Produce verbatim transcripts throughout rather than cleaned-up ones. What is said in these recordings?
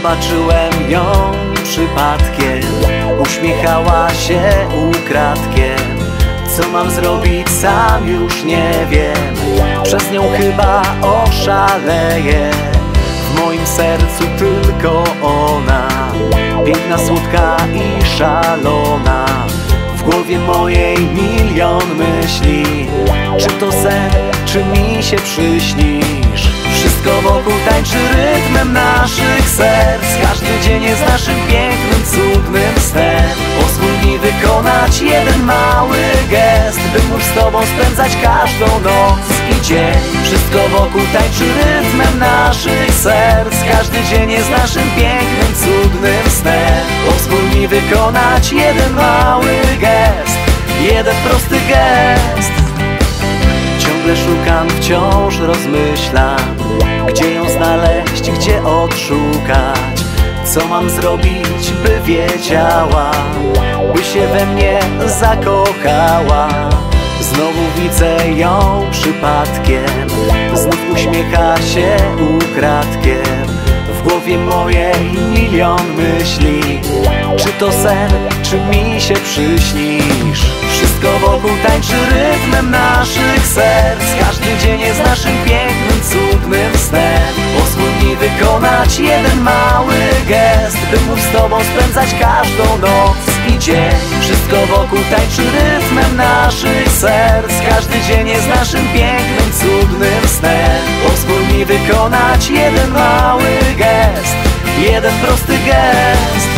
Zobaczyłem ją przypadkiem, uśmiechała się ukradkiem. Co mam zrobić, sam już nie wiem, przez nią chyba oszaleję. W moim sercu tylko ona, piękna, słodka i szalona. W głowie mojej milion myśli, czy to sen, czy mi się przyśnisz. Wszystko wokół tańczy rytmem naszych serc. Każdy dzień jest naszym pięknym, cudnym snem. Pozwól mi wykonać jeden mały gest, by móc z tobą spędzać każdą noc i dzień. Wszystko wokół tańczy rytmem naszych serc. Każdy dzień jest naszym pięknym, cudnym snem. Pozwól mi wykonać jeden mały gest, jeden prosty gest. Ciągle szukam, wciąż rozmyślam, gdzie ją znaleźć, gdzie odszukać. Co mam zrobić, by wiedziała, by się we mnie zakochała. Znowu widzę ją przypadkiem, znów uśmiecha się ukradkiem. W głowie mojej milion myśli, czy to sen, czy mi się przyśnisz. Wszystko wokół tańczy rytmem naszych serc. Każdy dzień jest naszym pięknym, cudnym snem. Pozwól mi wykonać jeden mały gest, by móc z tobą spędzać każdą noc i dzień. Wszystko wokół tańczy rytmem naszych serc. Każdy dzień jest naszym pięknym, cudnym snem. Pozwól mi wykonać jeden mały gest, jeden prosty gest.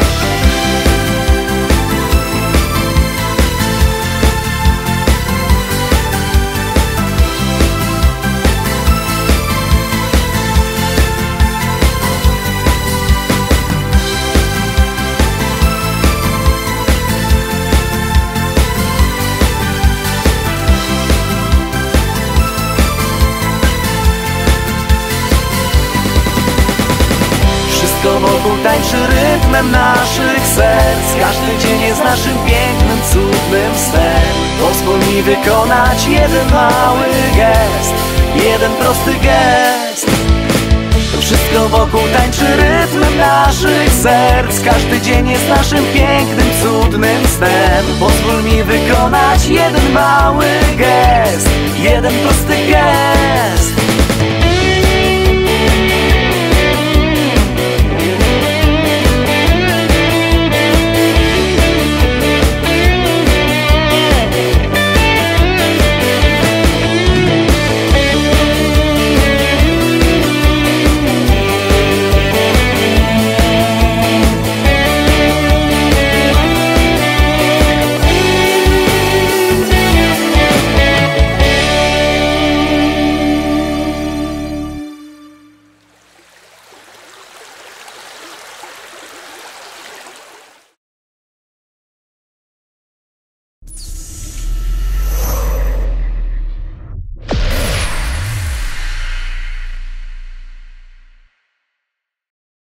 Wszystko wokół tańczy rytmem naszych serc. Każdy dzień jest naszym pięknym, cudnym snem. Pozwól mi wykonać jeden mały gest, jeden prosty gest. Wszystko wokół tańczy rytmem naszych serc. Każdy dzień jest naszym pięknym, cudnym snem. Pozwól mi wykonać jeden mały gest, jeden prosty gest.